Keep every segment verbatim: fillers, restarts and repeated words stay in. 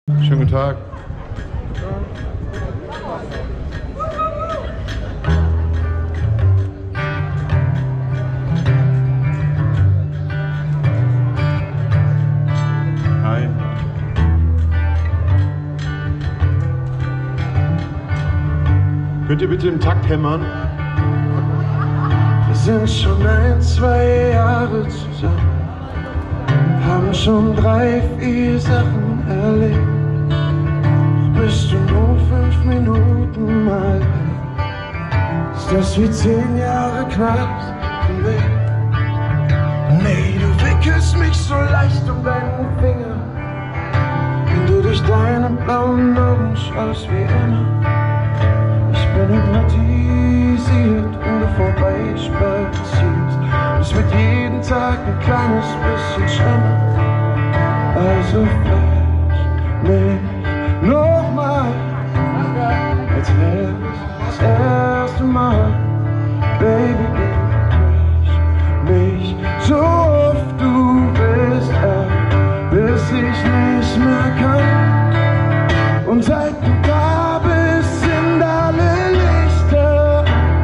Schönen guten Tag. Hi. Könnt ihr bitte im Takt hämmern? Wir sind schon ein, zwei Jahre zusammen, haben schon drei, vier Sachen erlebt. Doch bist du nur fünf Minuten mal weg, ist das wie zehn Jahre knapp im Weg. Nee, du wickelst mich so leicht um deinen Finger, wenn du durch deine blauen Augen schaust wie immer. Ich bin hypnotisiert, wenn du vorbeispazierst. Es wird jeden Tag ein kleines bisschen schlimmer. Also flash mich nochmal, als wär's das erste Mal. Baby, crash mich so oft du willst, ab, bis ich nicht mehr kann. Und seit du da bist, sind alle Lichter.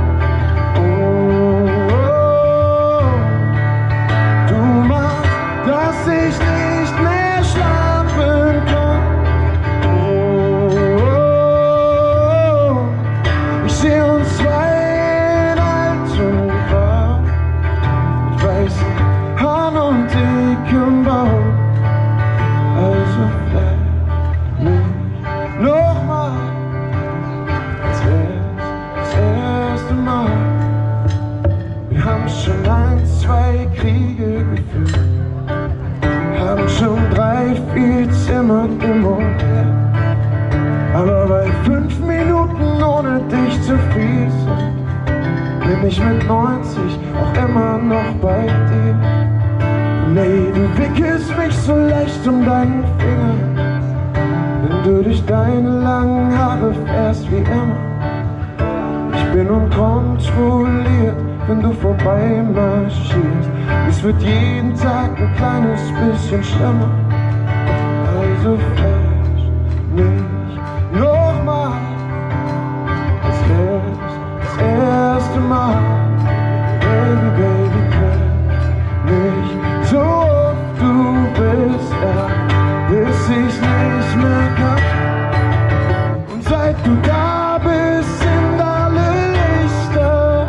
Oh, oh, du machst, dass ich nicht mehr schlafen kann. Oh, oh, ich seh uns zwei in altem Grab, mit weißen Haaren und dickem Bauch. Also flash mich nochmal, als wär's das erste Mal. Wir haben schon ein, zwei Kriege geführt, haben schon drei, vier Zimmer im Hotel. Aber weil fünf Minuten ohne dich zu viel sind, bin ich mit neunzig auch immer noch bei dir. Nee, du wickelst mich so leicht um deinen Finger, wenn du durch deine langen Haare fährst wie immer. Ich bin unkontrolliert, wenn du vorbei marschierst. Es wird jeden Tag ein kleines bisschen schlimmer. Also flash mich nochmal, als wär's das erste Mal. Baby, baby, crash mich so oft du willst, ja, bis ich nicht mehr kann. Und seit du da bist, sind alle Lichter.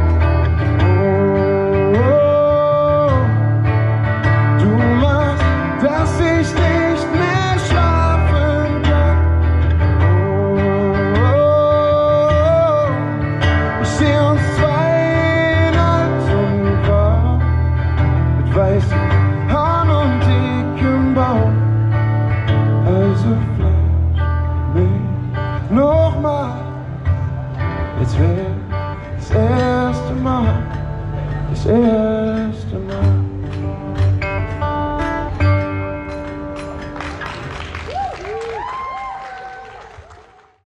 Oh, oh, du machst, dass ich nicht mehr schlafen kann. Oh, oh, ich seh uns zwei in altem Grab, mit weißen Haaren und dickem Bauch. Also flash mich nochmal, als wär das erste Mal, das erste Mal.